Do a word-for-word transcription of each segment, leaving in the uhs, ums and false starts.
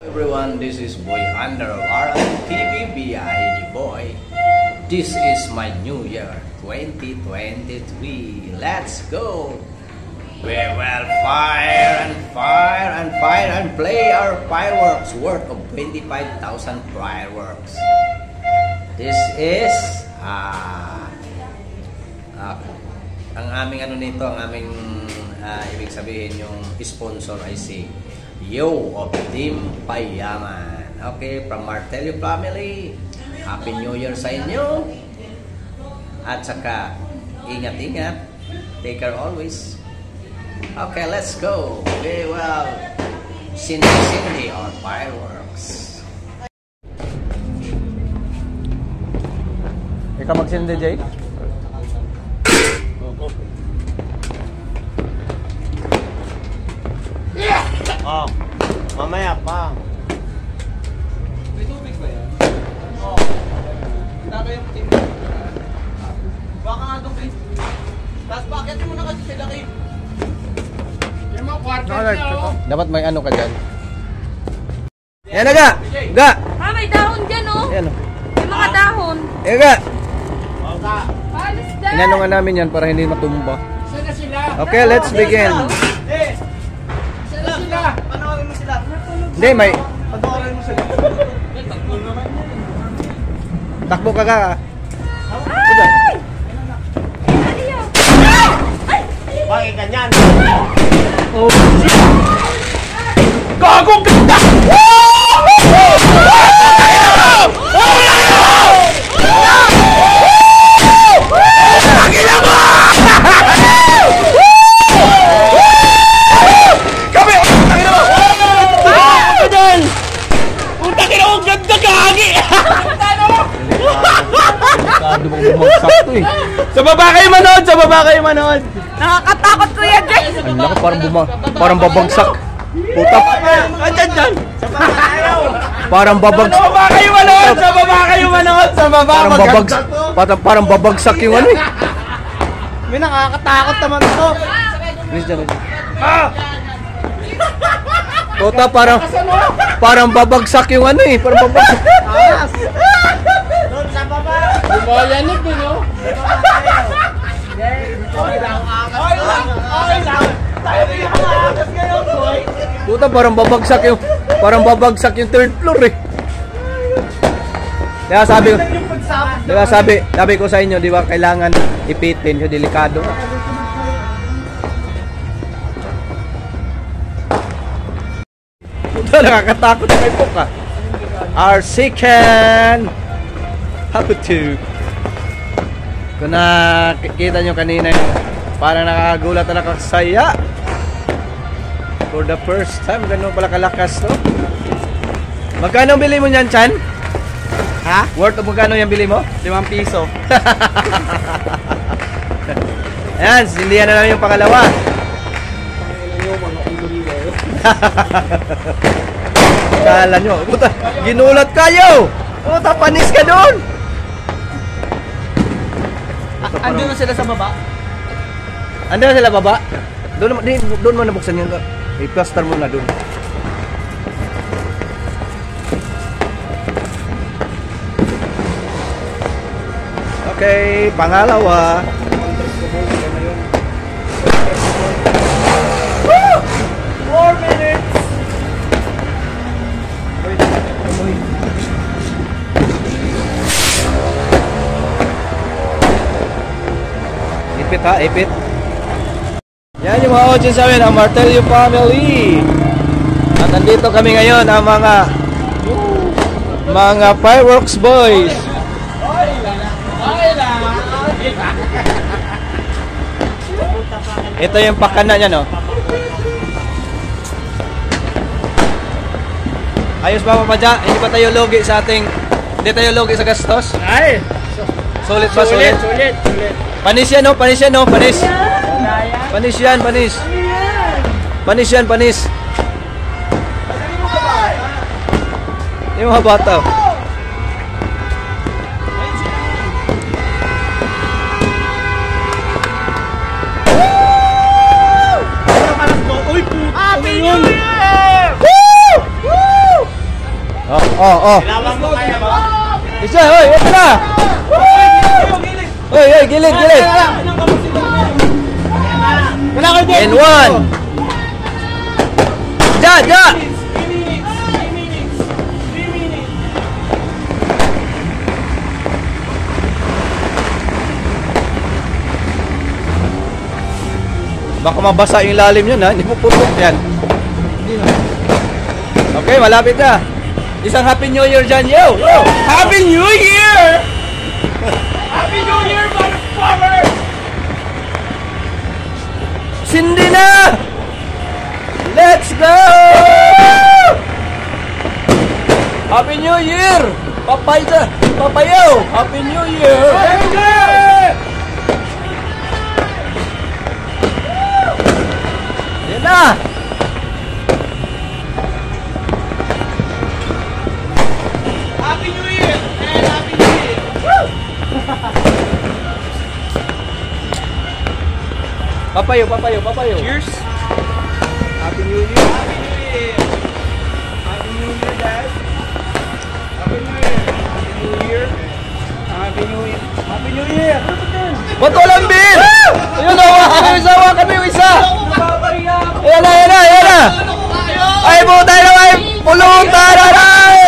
Everyone, this is Boy Under R L T V via Boy. This is my new year, twenty twenty-three. Let's go! We will fire and fire and fire and play our fireworks worth of twenty-five thousand fireworks. This is ah uh, uh, ang aming ano nito, ang aming uh, ibig sabihin yung sponsor ay si Yo of Team Payaman. Okay, from Martelio family, Happy New Year sa inyo. At saka, ingat-ingat. Take care always. Okay, let's go. We will sindi-sindi our fireworks. Ikaw magsindi, Jay? Oh, mamaya pa. May tubig ba yan? Oo. Kita ko yung team. Baka nga doon kayo. Tapos bakit mo na kasi sila kayo? Yung mga kwarto niya, oh. Dapat may ano ka dyan. Yan na ga! Ga! Ah, may dahon dyan, oh. Yan o. May mga dahon. Yan ga! Oka. Alis dyan. Inano nga namin yan para hindi matumba. Saan na sila? Okay, let's begin. Eh! Saan na sila? Panoorin mo sila. Hindi, may... Panoorin mo sila. Takbo ka ka. Ay! Aliyo! Ay! Bakit ganyan? Oh. Gagong ganda! Sa baba kayo manood! Sa baba kayo manood! Nakakatakot ko yan, Jay! Ang laki, parang buma, parang babagsak. Putak. Andyan dyan! Sa baba kayo! Parang babagsak. Sa baba kayo manood! Sa baba kayo manood! Sa baba! Parang babagsak. Parang, parang babagsak yung ano eh. May nakakatakot naman ito! Please, dyan. Ah! Puta, parang, parang babagsak yung ano eh. Parang babagsak. Taas! Doon sa baba! Bumayanip din, no? Sa baba kayo! Okay lang! Okay lang! Okay lang! Tayo rin yung halakas ngayon, boy! Puta, parang babagsak yung, parang babagsak yung third floor eh. Kaya sabi ko, diba sabi, sabi ko sa inyo, di ba, kailangan ipitin, so delikado. Puta, nakakatakot na kayo po ka. Our second how to. Kung nakikita nyo kanina yung parang nakakagulat na nakasaya. For the first time, ganun pala kalakas to. Magkano bili mo niyan, Chan? Ha? Worth of magkano yung bili mo? Limang piso. Ayan, sindihan na namin yung pangalawa. Kala nyo, puta, ginulat kayo! Puta, panis ka doon! Andun na sila sa baba? Ando na sila baba? Doon, di, doon mo nabuksan yung i-plaster mo na doon. Okay, pangalawa. Woo! Four minutes! Ipit ha, ipit. Yan yung mga audience namin, ang Martelio family. At nandito kami ngayon, ang mga mga fireworks boys. Okay lang! Okay lang! Ito yung pakana niya, no? Ayos ba, Papadya? Hindi ba tayo logi sa ating... Hindi tayo logi sa gastos? Ay! Sulit ba, sulit? Sulit! Sulit! Panis yan, no? Panis yan, no? Panis! Panis yan, panis! Panis yan, panis! Yung mga bata. Uy, puto! Happy New Year! Woo! Woo! Oh, oh. Ilawan mo kaya ba? Isa, oy, ito na. Oy, oy, gilid, gilid. Wala kayo din. And one. Ja, ja. Baka mabasa yung lalim yun, ha? Hindi po putok yan. Okay, malapit na. Isang Happy New Year dyan, yo! Yo! Happy New Year! Happy New Year, motherfucker! Sindi na! Let's go! Happy New Year! Papay ka! Papayaw! Happy New Year! Happy New Year! Yan na! Happy New Year! And Happy New Year! Woo! Papayaw, papayaw, papayaw. Cheers! Happy New Year! Happy New Year! Happy New Year, Dad! Happy New Year! Happy New Year! Happy New Year! Happy New Year! Bato lang, Bin! Ayun, hawakan mo yung isa, hawakan mo yung isa! Nababahiya ako! Ayan na, ayan na, ayan na! Ano ko kayo? Ay, buta na, ay! Pulutan na, ay!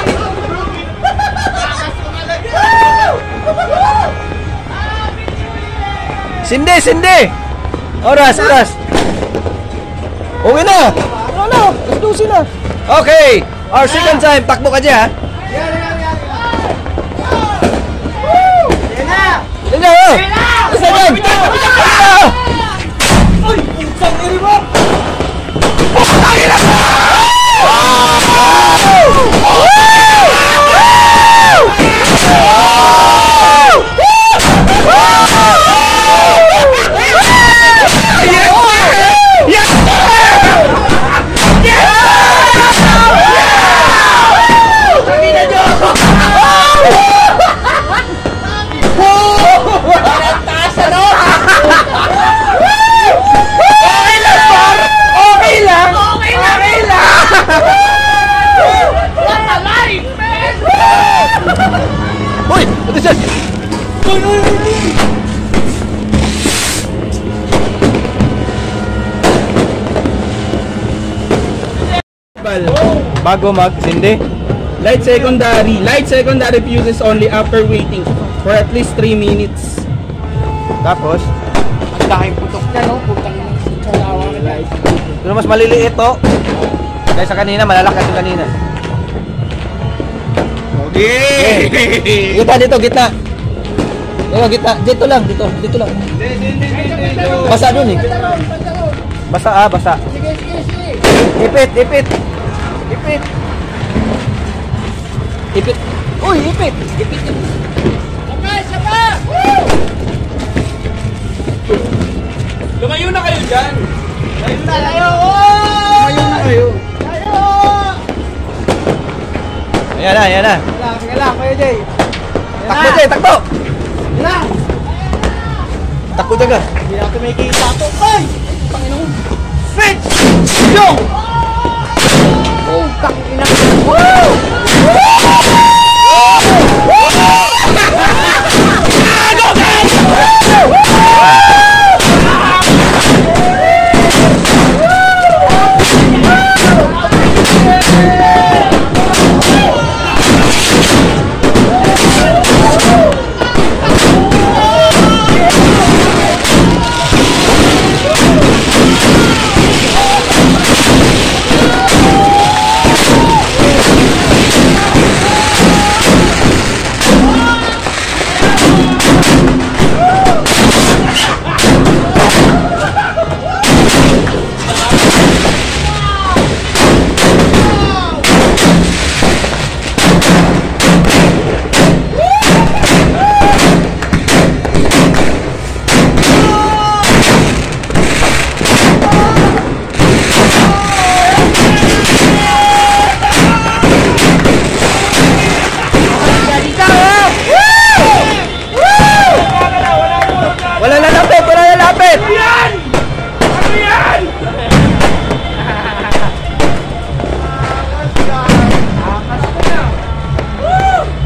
Sindi, sindi! Oras, oras! Uwi na! Ano na? alas dose na! Okay! Our second time, takbo ka dyan, ha? Yan na, oh! Isa dyan! Ay! Putang iri mo! Uy! Ito siya! Bago mag, sindi. Light secondary. Light secondary fuses only after waiting for at least three minutes. Tapos, Ang dahil putok niya, no? Putang salawa ka guys. ito mas maliliit to. Kaya sa kanina, malalakas yung kanina. Okay! Gitna dito, gitna. Dito, gitna. Dito lang, dito. Dito lang. Basa dun eh. Basa ah, basa. Ipit, ipit. Ipit. Ipit. Uy, ipit. Ipit. ipit. Lumayo na kayo dyan! Layo na, layo! Mayo na kayo. Ayan na, ayan na. Wala, sige lang, kayo Jay. Takbo dyan, takbo. Sige lang! Takbo dyan ka. Hindi natin may kita to. Ay! Panginoon! Switch! Yo! Oh, tangina!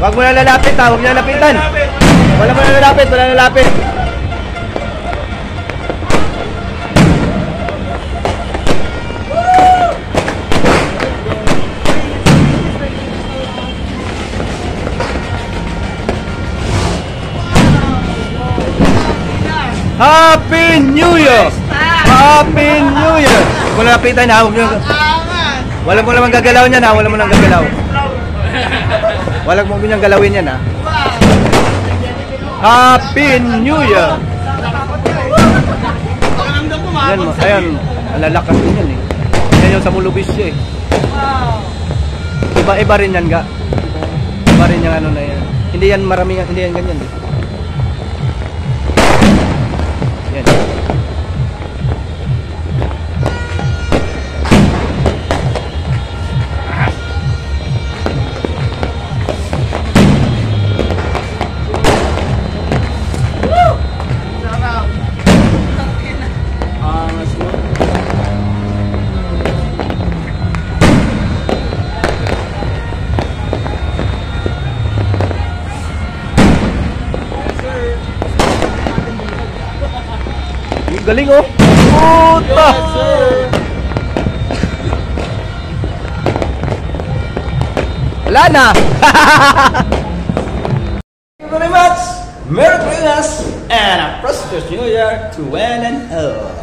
Wag mo na lalapit ha, wag mo na lapitan. Wala mo na lalapit, wala na lalapit. Happy New Year! Happy New Year! Huwag mo na lapitan ha, huwag mo na... Wala mo naman gagalaw niyan ha, wala mo nang gagalaw. Wala mo nang galawin yan ha. Happy New Year! Yan mo, ayan, alalakas din yan eh. Yan yung sa mulubis siya eh. Iba-iba rin yan ga. Iba rin yung ano na yan. Hindi yan maraming, hindi yan ganyan eh. Yan. Galing oh. Puta. Wala na. Thank you very much. Merry Christmas and a prosperous New Year to one and all.